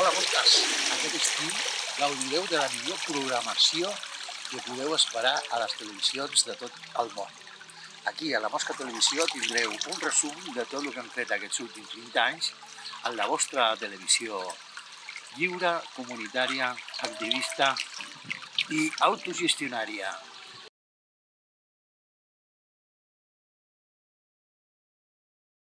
Hola, Mosques! Aquest estiu gaudireu de la millor programació que podeu esperar a les televisions de tot el món. Aquí, a la Mosca Televisió, tindreu un resum de tot el que hem fet aquests últims 20 anys en la vostra televisió lliure, comunitària, activista i autogestionària.